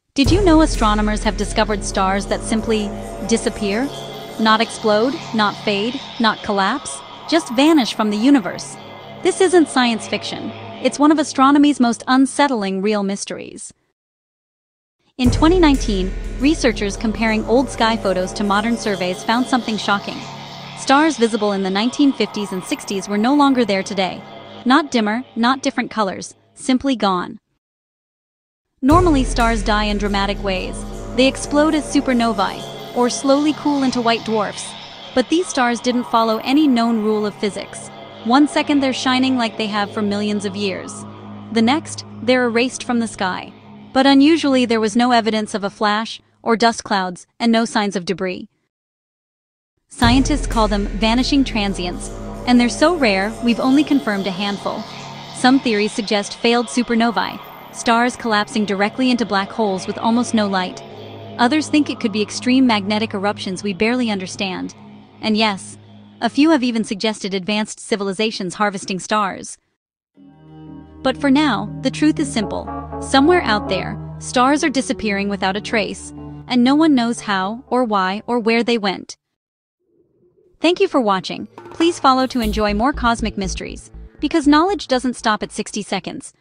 Did you know astronomers have discovered stars that simply disappear? Not explode, not fade, not collapse, just vanish from the universe. This isn't science fiction. It's one of astronomy's most unsettling real mysteries. In 2019, researchers comparing old sky photos to modern surveys found something shocking. Stars visible in the 1950s and 60s were no longer there today. Not dimmer, not different colors, simply gone. Normally, stars die in dramatic ways. They explode as supernovae, or slowly cool into white dwarfs. But these stars didn't follow any known rule of physics. One second they're shining like they have for millions of years. The next, they're erased from the sky. But unusually, there was no evidence of a flash or dust clouds and no signs of debris. Scientists call them vanishing transients, and they're so rare we've only confirmed a handful. Some theories suggest failed supernovae, stars collapsing directly into black holes with almost no light. Others think it could be extreme magnetic eruptions we barely understand. And yes, a few have even suggested advanced civilizations harvesting stars. But for now, the truth is simple. Somewhere out there, stars are disappearing without a trace, and no one knows how or why or where they went. Thank you for watching. Please follow to enjoy more cosmic mysteries, because knowledge doesn't stop at 60 seconds.